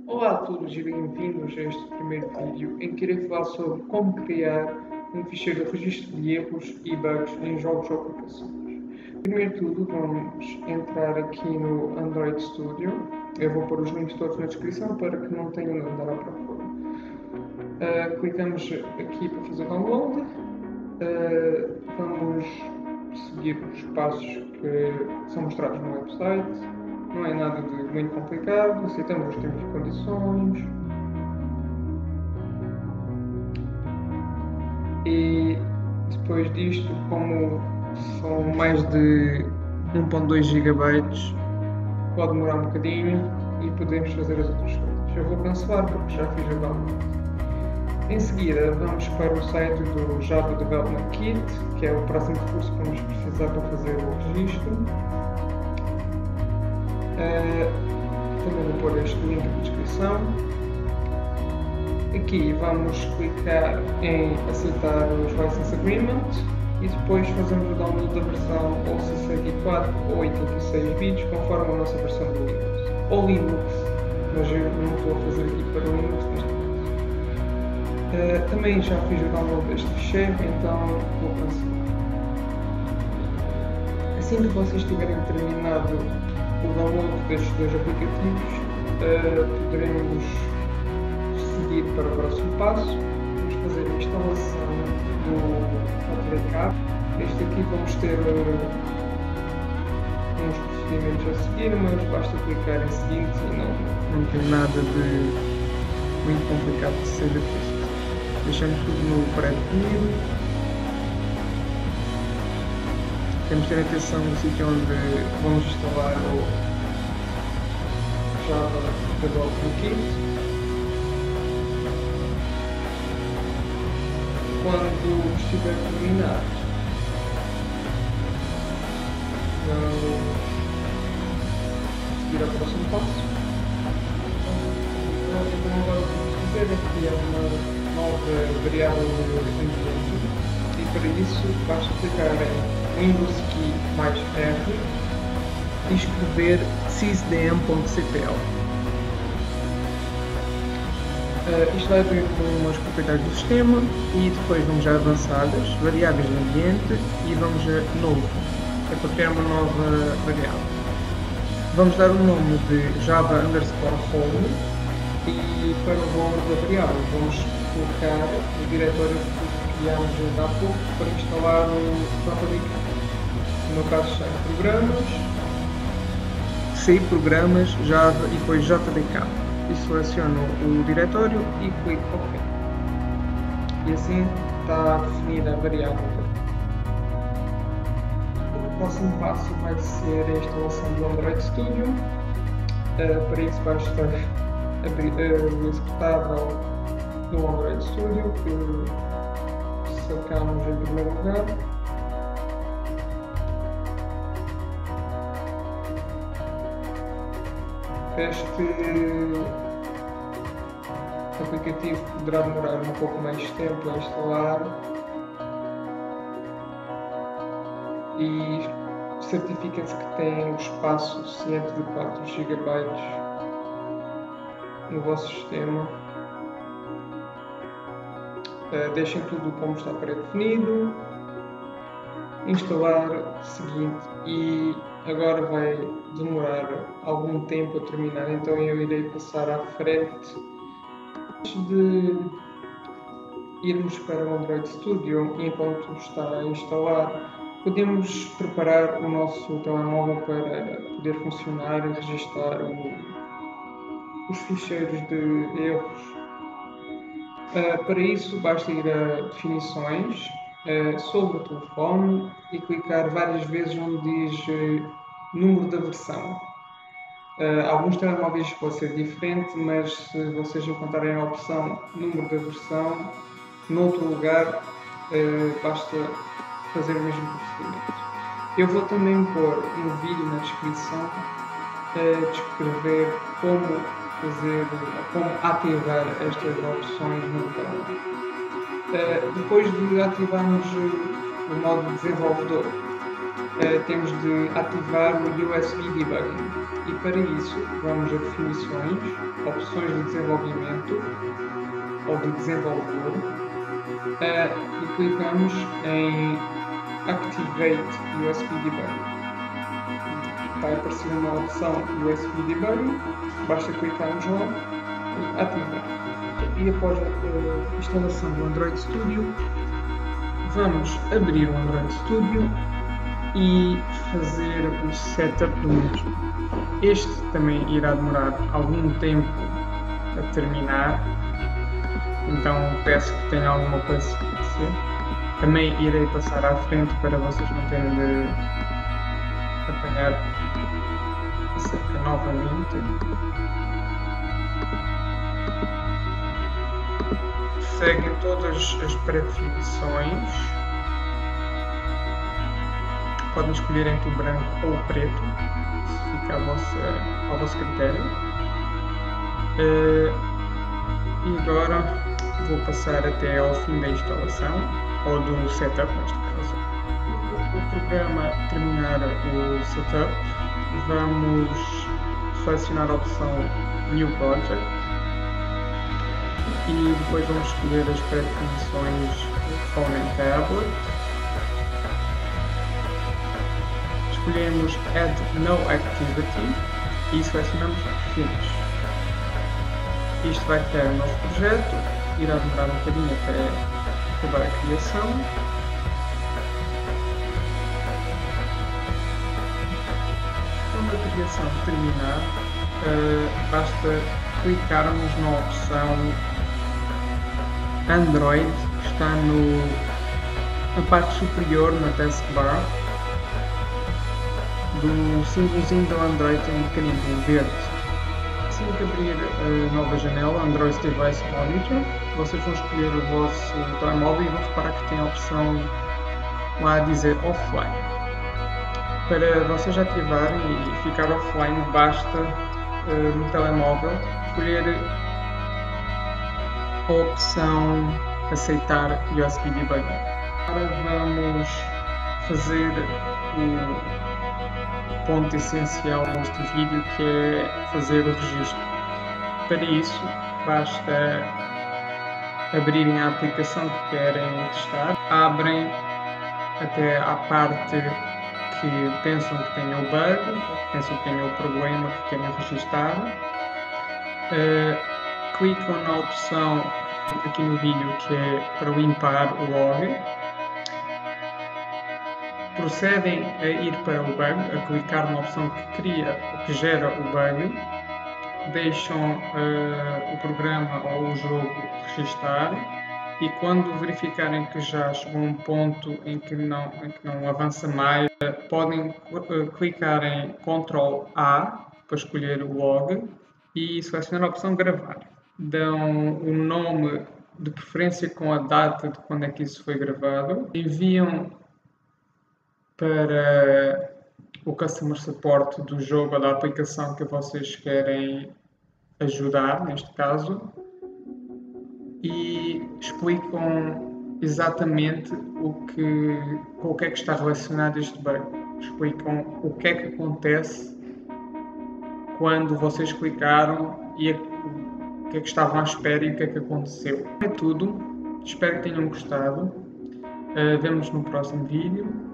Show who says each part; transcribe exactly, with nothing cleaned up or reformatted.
Speaker 1: Olá a todos e bem-vindos a este primeiro vídeo em que irei falar sobre como criar um ficheiro de registro de erros e bugs em jogos ou aplicações. Primeiro de tudo, vamos entrar aqui no Android Studio. Eu vou pôr os links todos na descrição para que não tenham de andar à procura. Uh, clicamos aqui para fazer download. Uh, vamos seguir os passos que são mostrados no website. Não é nada de muito complicado, aceitamos os termos e condições. E depois disto, como são mais de um ponto dois gigabytes, pode demorar um bocadinho e podemos fazer as outras coisas. Eu vou cancelar porque já fiz o download. Em seguida, vamos para o site do Java Development Kit, que é o próximo recurso que vamos precisar para fazer o registro. Uh, também vou pôr este link na descrição. Aqui vamos clicar em aceitar os License Agreement e depois fazemos o download da versão ou sessenta e quatro ou oitenta e seis bits, conforme a nossa versão do Windows. Ou Linux, mas eu não estou a fazer aqui para o Linux neste caso. Uh, também já fiz o download deste ficheiro, então vou cancelar. Assim que vocês tiverem terminado o download destes dois aplicativos, uh, poderemos seguir para o próximo passo. Vamos fazer a instalação do J D K. Este aqui vamos ter uh, uns procedimentos a seguir, mas basta clicar em seguinte e não, não tem nada de muito complicado de ser feito. Deixamos tudo no pré-definido. Temos que ter atenção no sítio onde vamos instalar o Java Development Kit. Quando estiver terminado, vamos seguir ao próximo passo. Então agora o que vamos fazer é criar uma nova variável no ambiente e para isso basta clicar em Windows Key mais R e escrever sysdm.cpl. Uh, isto vai abrir com as propriedades do sistema e depois vamos a avançadas, variáveis de ambiente e vamos a novo, é para criar uma nova variável. Vamos dar o nome de Java underscore home e para o valor da variável vamos colocar o diretório que criámos há pouco para instalar o J D K. No meu caso são programas, C, programas, Java e depois J D K. E seleciono o diretório e clico OK. E assim está definida a variável. O próximo passo vai ser a instalação do Android Studio. Uh, para isso basta abrir uh, o executável do Android Studio, que sacamos em primeiro lugar. Este aplicativo poderá demorar um pouco mais de tempo a instalar e certifiquem-se que têm espaço suficiente de quatro gigabytes no vosso sistema. Uh, deixem tudo como está pré-definido, instalar, seguinte, e agora vai demorar algum tempo a terminar, então eu irei passar à frente. Antes de irmos para o Android Studio, enquanto está a instalar, podemos preparar o nosso telemóvel para poder funcionar e registar o, os ficheiros de erros. Uh, para isso, basta ir a definições uh, sobre o telefone e clicar várias vezes onde diz uh, número da versão. Uh, alguns telemóveis pode ser diferente, mas se vocês encontrarem a opção número da versão, noutro lugar, uh, basta fazer o mesmo procedimento. Eu vou também pôr um vídeo na descrição a descrever como fazer, como ativar estas opções no telemóvel. Uh, depois de ativarmos o modo desenvolvedor, uh, temos de ativar o U S B Debugging. E para isso vamos a definições, opções de desenvolvimento ou de desenvolvedor uh, e clicamos em Activate U S B Debugging. Vai aparecer uma opção U S B Debugging, basta clicarmos lá e ativar. E após a instalação do Android Studio, vamos abrir o Android Studio e fazer o setup do mesmo. Este também irá demorar algum tempo a terminar, então peço que tenham alguma paciência. Também irei passar à frente para vocês não terem de apanhar a seca novamente. Seguem todas as pré-definições. Podem escolher entre o branco ou o preto, se fica ao vosso, ao vosso critério. Uh, e agora vou passar até ao fim da instalação, ou do setup neste caso. O programa terminar o setup, vamos selecionar a opção New Project e depois vamos escolher as pré-definições Phone and Tablet. Escolhemos Add No Activity e selecionamos Finish. Isto vai criar um novo projeto, irá demorar um bocadinho até acabar a criação. Quando a criação terminar, uh, basta clicarmos na opção Android, que está no, na parte superior na taskbar. Do símbolozinho do Android tem um pequenino verde. Assim que abrir a nova janela, Android Device Monitor, vocês vão escolher o vosso telemóvel e vão reparar que tem a opção lá a dizer Offline. Para vocês ativarem e ficar offline, basta uh, no telemóvel escolher a opção Aceitar U S B Debugging. Agora vamos fazer o ponto essencial deste vídeo, que é fazer o registro. Para isso, basta abrirem a aplicação que querem testar, abrem até à parte que pensam que tenham o bug, pensam que tenham o problema que querem registrar, uh, clicam na opção aqui no vídeo que é para limpar o log. Procedem a ir para o bug, a clicar na opção que cria, que gera o bug, deixam uh, o programa ou o jogo registar e quando verificarem que já chegou a um ponto em que não, em que não avança mais, uh, podem uh, clicar em control A para escolher o log e selecionar a opção gravar. Dão o nome de preferência com a data de quando é que isso foi gravado, enviam para o Customer Support do jogo ou da aplicação que vocês querem ajudar, neste caso, e explicam exatamente o que, com o que é que está relacionado este bug. Explicam o que é que acontece quando vocês clicaram e o que é que estavam à espera e o que é que aconteceu. É tudo. Espero que tenham gostado. Uh, vemo-nos no próximo vídeo.